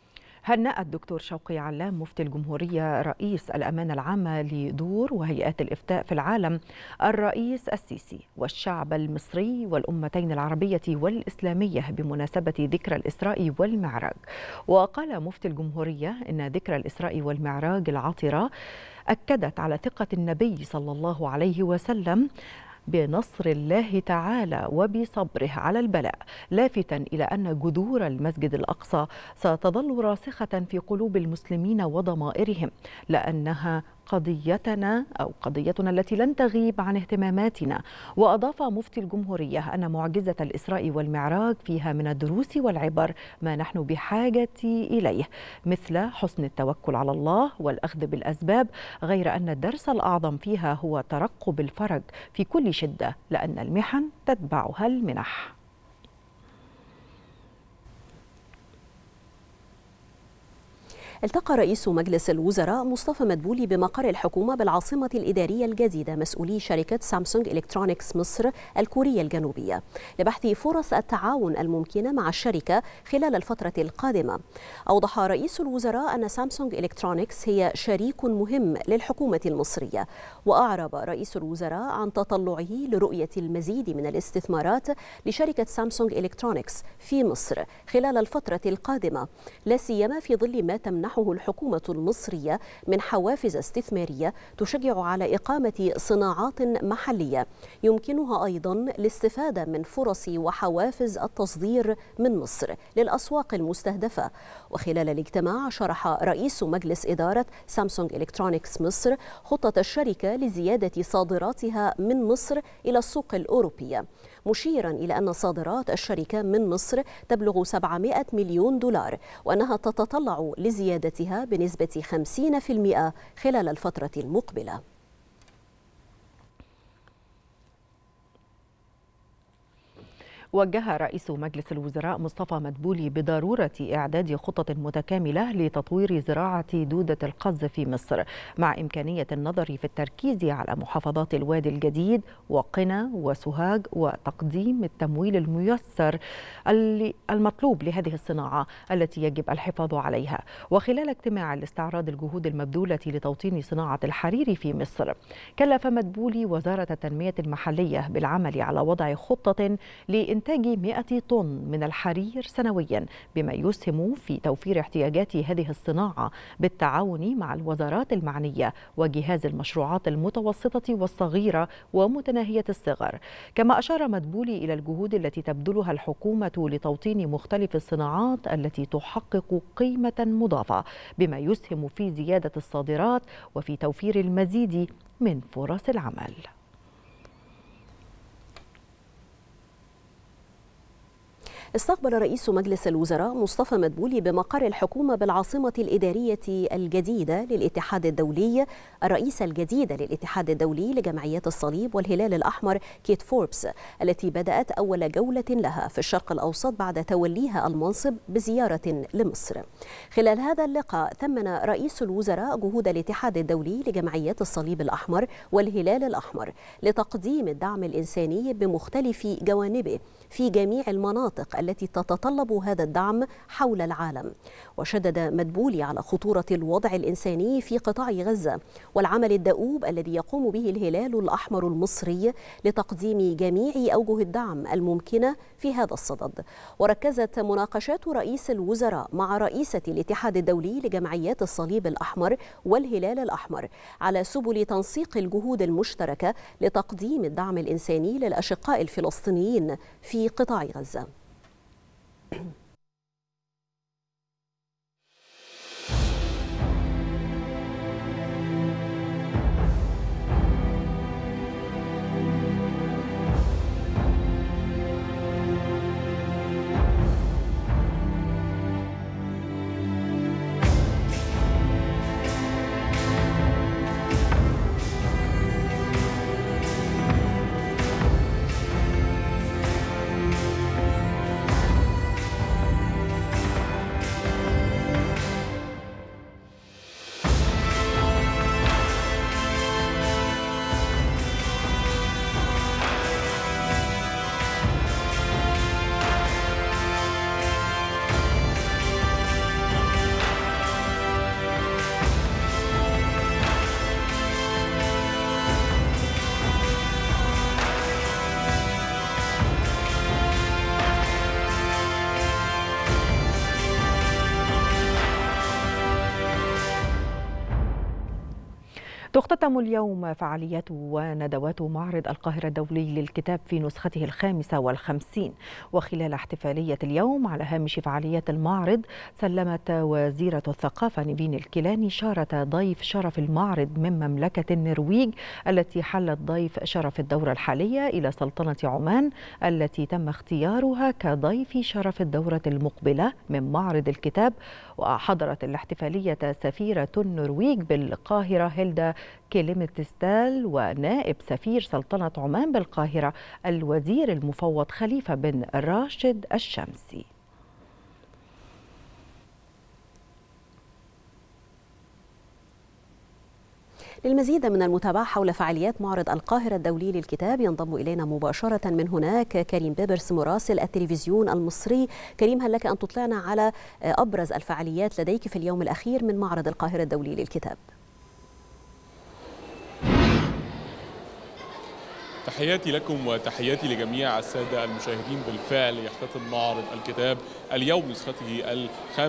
هنأ الدكتور شوقي علام مفتي الجمهورية رئيس الأمانة العامة لدور وهيئات الإفتاء في العالم الرئيس السيسي والشعب المصري والأمتين العربية والإسلامية بمناسبة ذكرى الإسراء والمعراج. وقال مفتي الجمهورية إن ذكرى الإسراء والمعراج العاطرة أكدت على ثقة النبي صلى الله عليه وسلم بنصر الله تعالى وبصبره على البلاء، لافتا إلى أن جذور المسجد الأقصى ستظل راسخة في قلوب المسلمين وضمائرهم، لأنها قضيتنا التي لن تغيب عن اهتماماتنا. وأضاف مفتي الجمهورية أن معجزة الإسراء والمعراج فيها من الدروس والعبر ما نحن بحاجة إليه، مثل حسن التوكل على الله والأخذ بالأسباب، غير أن الدرس الأعظم فيها هو ترقب الفرج في كل شدة، لأن المحن تتبعها المنح. التقى رئيس مجلس الوزراء مصطفى مدبولي بمقر الحكومة بالعاصمة الإدارية الجديدة مسؤولي شركة سامسونج إلكترونيكس مصر الكورية الجنوبية لبحث فرص التعاون الممكنة مع الشركة خلال الفترة القادمة. أوضح رئيس الوزراء أن سامسونج إلكترونيكس هي شريك مهم للحكومة المصرية، وأعرب رئيس الوزراء عن تطلعه لرؤية المزيد من الاستثمارات لشركة سامسونج إلكترونيكس في مصر خلال الفترة القادمة، لا سيما في ظل ما تمنحه الحكومة المصرية من حوافز استثمارية تشجع على إقامة صناعات محلية يمكنها أيضا الاستفادة من فرص وحوافز التصدير من مصر للأسواق المستهدفة. وخلال الاجتماع شرح رئيس مجلس إدارة سامسونج إلكترونيكس مصر خطة الشركة لزيادة صادراتها من مصر إلى السوق الأوروبية، مشيرا إلى أن صادرات الشركة من مصر تبلغ 700 مليون دولار، وأنها تتطلع لزيادتها بنسبة 50% خلال الفترة المقبلة. وجه رئيس مجلس الوزراء مصطفى مدبولي بضرورة إعداد خطط متكاملة لتطوير زراعة دودة القز في مصر، مع إمكانية النظر في التركيز على محافظات الوادي الجديد وقنا وسوهاج، وتقديم التمويل الميسر المطلوب لهذه الصناعة التي يجب الحفاظ عليها. وخلال اجتماع لاستعراض الجهود المبذولة لتوطين صناعة الحرير في مصر، كلف مدبولي وزارة التنمية المحلية بالعمل على وضع خطة لإنتاج 100 طن من الحرير سنويا، بما يسهم في توفير احتياجات هذه الصناعة بالتعاون مع الوزارات المعنية وجهاز المشروعات المتوسطة والصغيرة ومتناهية الصغر. كما أشار مدبولي إلى الجهود التي تبذلها الحكومة لتوطين مختلف الصناعات التي تحقق قيمة مضافة، بما يسهم في زيادة الصادرات وفي توفير المزيد من فرص العمل. استقبل رئيس مجلس الوزراء مصطفى مدبولي بمقر الحكومة بالعاصمة الإدارية الجديدة للاتحاد الدولي الرئيسة الجديدة للاتحاد الدولي لجمعيات الصليب والهلال الأحمر كيت فوربس، التي بدأت أول جولة لها في الشرق الأوسط بعد توليها المنصب بزيارة لمصر. خلال هذا اللقاء ثمن رئيس الوزراء جهود الاتحاد الدولي لجمعيات الصليب الأحمر والهلال الأحمر لتقديم الدعم الإنساني بمختلف جوانبه في جميع المناطق التي تتطلب هذا الدعم حول العالم. وشدد مدبولي على خطورة الوضع الإنساني في قطاع غزة والعمل الدؤوب الذي يقوم به الهلال الأحمر المصري لتقديم جميع أوجه الدعم الممكنة في هذا الصدد. وركزت مناقشات رئيس الوزراء مع رئيسة الاتحاد الدولي لجمعيات الصليب الأحمر والهلال الأحمر على سبل تنسيق الجهود المشتركة لتقديم الدعم الإنساني للأشقاء الفلسطينيين في قطاع غزة. تختتم اليوم فعاليات وندوات معرض القاهرة الدولي للكتاب في نسخته 55، وخلال احتفالية اليوم على هامش فعاليات المعرض سلمت وزيرة الثقافة نيفين الكيلاني شارة ضيف شرف المعرض من مملكة النرويج التي حلت ضيف شرف الدورة الحالية إلى سلطنة عمان التي تم اختيارها كضيف شرف الدورة المقبلة من معرض الكتاب. وحضرت الاحتفالية سفيرة النرويج بالقاهرة هيلدا كيليمتستال ونائب سفير سلطنة عمان بالقاهرة الوزير المفوض خليفة بن راشد الشمسي. للمزيد من المتابعة حول فعاليات معرض القاهرة الدولي للكتاب ينضم إلينا مباشرة من هناك كريم بيبرس مراسل التلفزيون المصري. كريم، هل لك أن تطلعنا على أبرز الفعاليات لديك في اليوم الأخير من معرض القاهرة الدولي للكتاب؟ تحياتي لكم وتحياتي لجميع السادة المشاهدين. بالفعل يختتم معرض الكتاب اليوم نسخته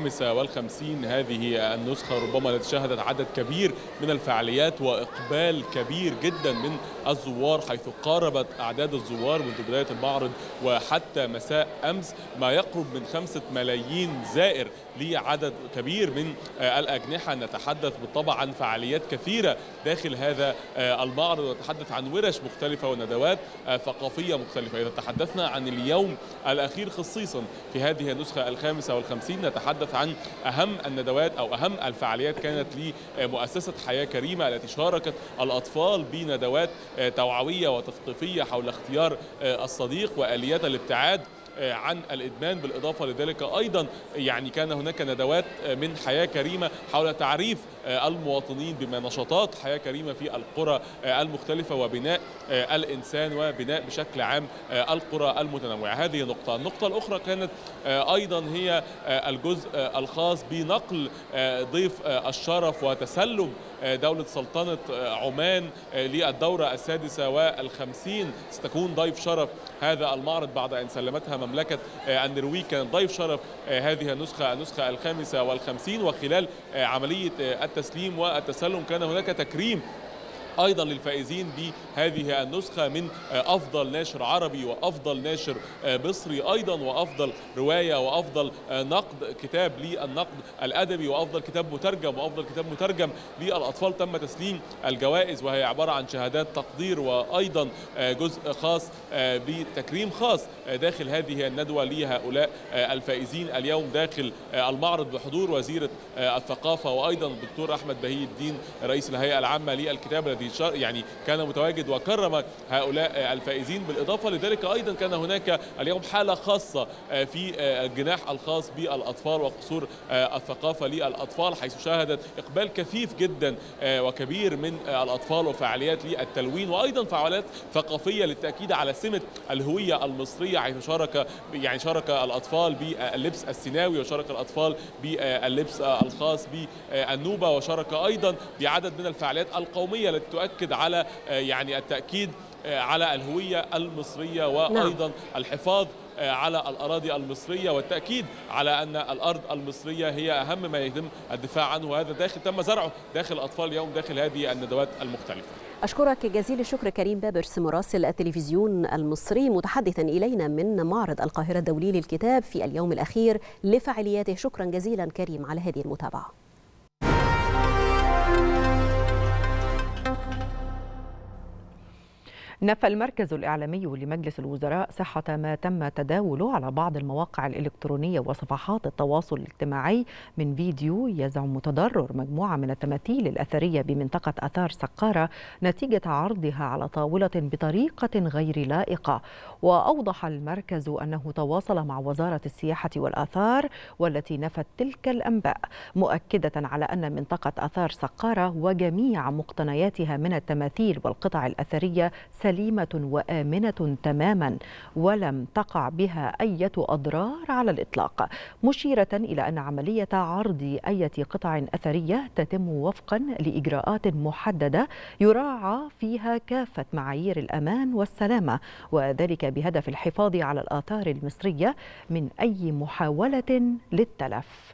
55. هذه النسخة ربما التي شهدت عدد كبير من الفعاليات وإقبال كبير جدا من الزوار، حيث قاربت أعداد الزوار منذ بداية المعرض وحتى مساء أمس ما يقرب من 5 ملايين زائر لعدد كبير من الأجنحة. نتحدث بالطبع عن فعاليات كثيرة داخل هذا المعرض، ونتحدث عن ورش مختلفة وندوات ثقافية مختلفة. إذا تحدثنا عن اليوم الأخير خصيصا في هذه النسخة 55 نتحدث عن أهم الندوات أو أهم الفعاليات كانت لمؤسسة حياة كريمة التي شاركت الأطفال بندوات توعوية وتثقيفية حول اختيار الصديق وآليات الابتعاد عن الإدمان. بالإضافة لذلك أيضا كان هناك ندوات من حياة كريمة حول تعريف المواطنين بما نشاطات حياة كريمة في القرى المختلفة وبناء الإنسان وبناء بشكل عام القرى المتنوعة. هذه نقطة. النقطة الأخرى كانت أيضا هي الجزء الخاص بنقل ضيف الشرف وتسلم دولة سلطنة عمان للدورة 56. ستكون ضيف شرف هذا المعرض بعد أن سلمتها مملكة النرويج. كان ضيف شرف هذه النسخة 55. وخلال عملية التسليم والتسلم كان هناك تكريم أيضا للفائزين بهذه النسخة من أفضل ناشر عربي وأفضل ناشر مصري أيضا وأفضل رواية وأفضل نقد كتاب للنقد الأدبي وأفضل كتاب مترجم وأفضل كتاب مترجم للأطفال. تم تسليم الجوائز وهي عبارة عن شهادات تقدير وأيضا جزء خاص بتكريم خاص داخل هذه الندوة لهؤلاء الفائزين اليوم داخل المعرض بحضور وزيرة الثقافة وأيضا الدكتور أحمد بهي الدين رئيس الهيئة العامة للكتاب الذي كان متواجد وكرم هؤلاء الفائزين. بالإضافة لذلك أيضا كان هناك اليوم حالة خاصة في الجناح الخاص بالأطفال وقصور الثقافة للأطفال، حيث شاهدت إقبال كثيف جدا وكبير من الأطفال وفعاليات للتلوين وأيضا فعاليات ثقافية للتأكيد على سمة الهوية المصرية، حيث شارك الأطفال باللبس السيناوي وشارك الأطفال باللبس الخاص بالنوبة وشارك أيضا بعدد من الفعاليات القومية التي تؤكد على التأكيد على الهوية المصرية وأيضا الحفاظ على الأراضي المصرية والتأكيد على أن الأرض المصرية هي أهم ما يتم الدفاع عنه، وهذا تم زرعه داخل الأطفال اليوم داخل هذه الندوات المختلفة. أشكرك جزيل الشكر كريم بيبرس مراسل التلفزيون المصري متحدثا إلينا من معرض القاهرة الدولي للكتاب في اليوم الأخير لفعالياته. شكرا جزيلا كريم على هذه المتابعة. نفى المركز الإعلامي لمجلس الوزراء صحة ما تم تداوله على بعض المواقع الإلكترونية وصفحات التواصل الاجتماعي من فيديو يزعم تضرر مجموعة من التماثيل الأثرية بمنطقة آثار سقارة نتيجة عرضها على طاولة بطريقة غير لائقة. وأوضح المركز أنه تواصل مع وزارة السياحة والآثار والتي نفت تلك الأنباء، مؤكدة على أن منطقة آثار سقارة وجميع مقتنياتها من التماثيل والقطع الأثرية سليمة وآمنة تماما ولم تقع بها أي أضرار على الإطلاق، مشيرة إلى أن عملية عرض أي قطع أثرية تتم وفقا لإجراءات محددة يراعى فيها كافة معايير الأمان والسلامة، وذلك بهدف الحفاظ على الآثار المصرية من أي محاولة للتلف.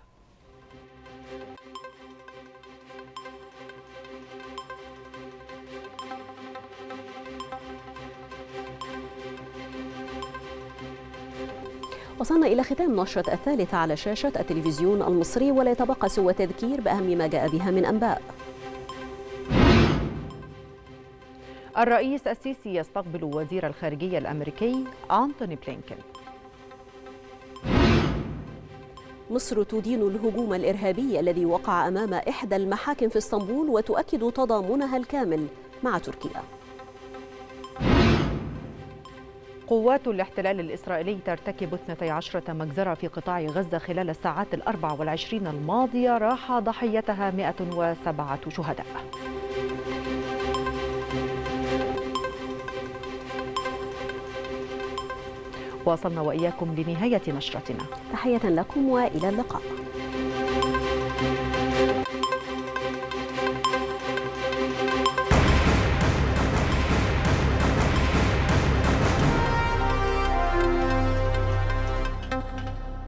وصلنا إلى ختام نشرة الثالثة على شاشة التلفزيون المصري، ولا يتبقى سوى تذكير بأهم ما جاء بها من أنباء. الرئيس السيسي يستقبل وزير الخارجية الأمريكي أنتوني بلينكن. مصر تدين الهجوم الإرهابي الذي وقع أمام إحدى المحاكم في اسطنبول وتؤكد تضامنها الكامل مع تركيا. قوات الاحتلال الإسرائيلي ترتكب 12 مجزرة في قطاع غزة خلال الساعات 24 الماضية، راح ضحيتها 107 شهداء. وصلنا وإياكم لنهاية نشرتنا. تحية لكم وإلى اللقاء.